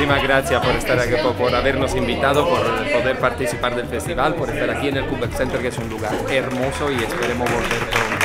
muchísimas gracias por estar aquí, por habernos invitado, por poder participar del festival, por estar aquí en el Quebec Center, que es un lugar hermoso y esperemos volver pronto.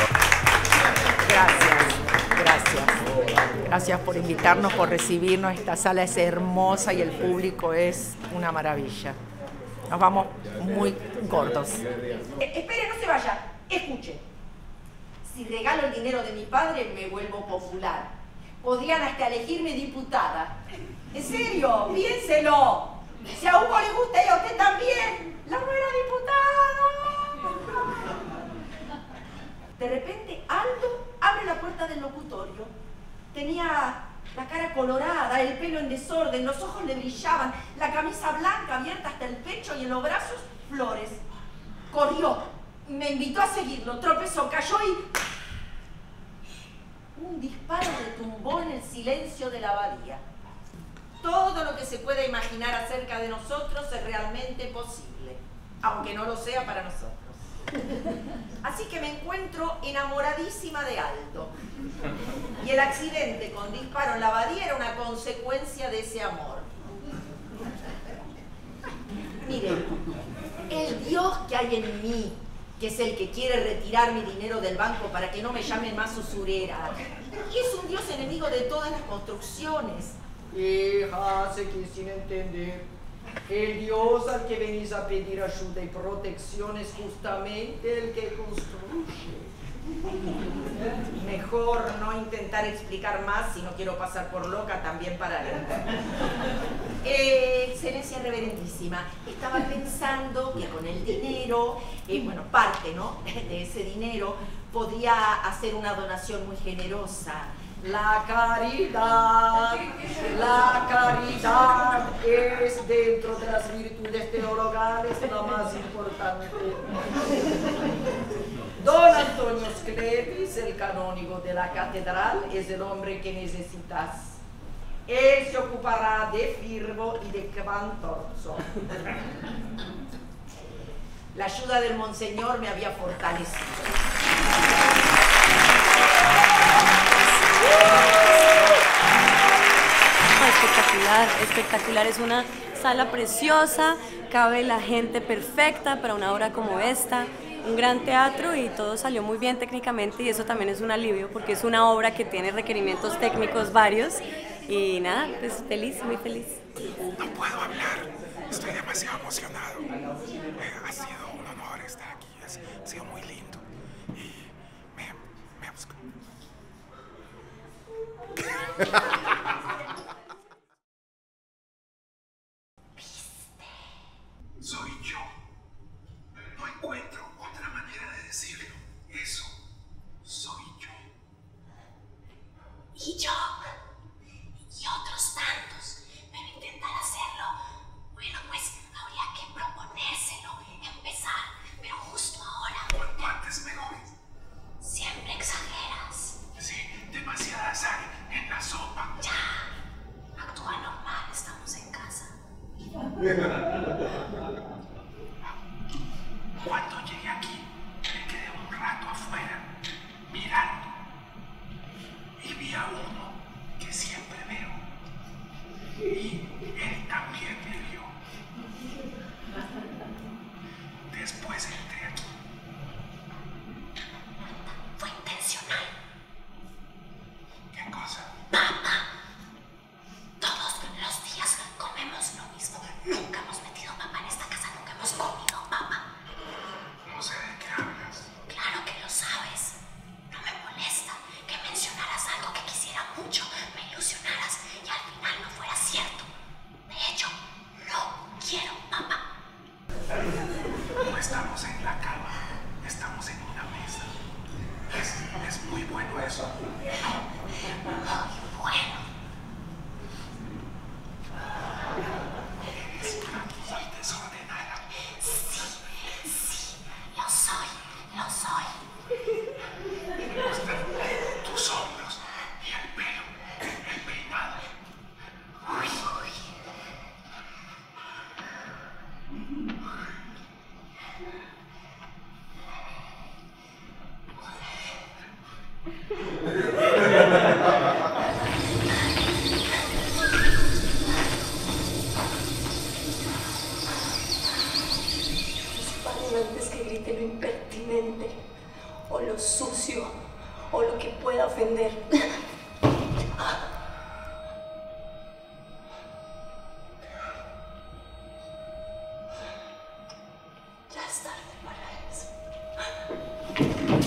Gracias por invitarnos, por recibirnos. Esta sala es hermosa y el público es una maravilla. Nos vamos muy cortos. Espere, no se vaya. Escuche. Si regalo el dinero de mi padre, me vuelvo popular. Podrían hasta elegirme diputada. En serio, piénselo. Si a Hugo le gusta y a usted también, la nueva diputada. De repente, Aldo abre la puerta del locutorio. Tenía la cara colorada, el pelo en desorden, los ojos le brillaban, la camisa blanca abierta hasta el pecho y en los brazos flores. Corrió, me invitó a seguirlo, tropezó, cayó y... un disparo retumbó en el silencio de la abadía. Todo lo que se pueda imaginar acerca de nosotros es realmente posible, aunque no lo sea para nosotros. Así que me encuentro enamoradísima de Aldo. Y el accidente con disparo en la abadía era una consecuencia de ese amor. Miren, el Dios que hay en mí, que es el que quiere retirar mi dinero del banco para que no me llamen más usurera, y es un Dios enemigo de todas las construcciones. Hija, seguí sin entender. El Dios al que venís a pedir ayuda y protección es justamente el que construye. Mejor no intentar explicar más si no quiero pasar por loca también para él. Excelencia reverendísima, estaba pensando que con el dinero, bueno, parte, ¿no?, de ese dinero, podría hacer una donación muy generosa. La caridad es, dentro de las virtudes teologales, la más importante. Don Antonio Sclepis, el canónigo de la catedral, es el hombre que necesitas. Él se ocupará de Firmo y de Quantorzo. La ayuda del monseñor me había fortalecido. Espectacular, espectacular. Es una sala preciosa, cabe la gente perfecta para una obra como esta. Un gran teatro y todo salió muy bien técnicamente y eso también es un alivio porque es una obra que tiene requerimientos técnicos varios y nada, pues feliz, muy feliz. No puedo hablar, estoy demasiado emocionado. Ha sido un honor estar aquí, ha sido muy lindo y me busco. Soy yo. No encuentro otra manera de decirlo. Eso soy yo. Y yo. Y otros tantos. Pero intentar hacerlo. Bueno, pues habría que proponérselo. Empezar. Pero justo ahora. Cuanto antes mejor. Siempre exageras. Sí, demasiada sal en la sopa. Ya. Actúa normal, estamos en casa. Cuando llegué aquí, me quedé un rato afuera, mirando. Y vi a uno que siempre veo. Y él también me vio. Después entré aquí. Fue intencional. ¿Qué cosa? Papa. Todos los días comemos lo mismo. Nunca hemos metido papa en esta casa, nunca hemos comido papa. No sé de qué hablas. Claro que lo sabes. No me molesta que mencionaras algo que quisiera mucho, me ilusionaras y al final no fuera cierto. De hecho, no quiero papa. No estamos en la cama, estamos en una mesa. Es muy bueno eso. Bueno. Es muy desordenada. Sí, lo soy, lo soy. Me gustan tus hombros y el pelo, el peinado. Uy. lo impertinente, o lo sucio, o lo que pueda ofender. Ya es tarde para eso.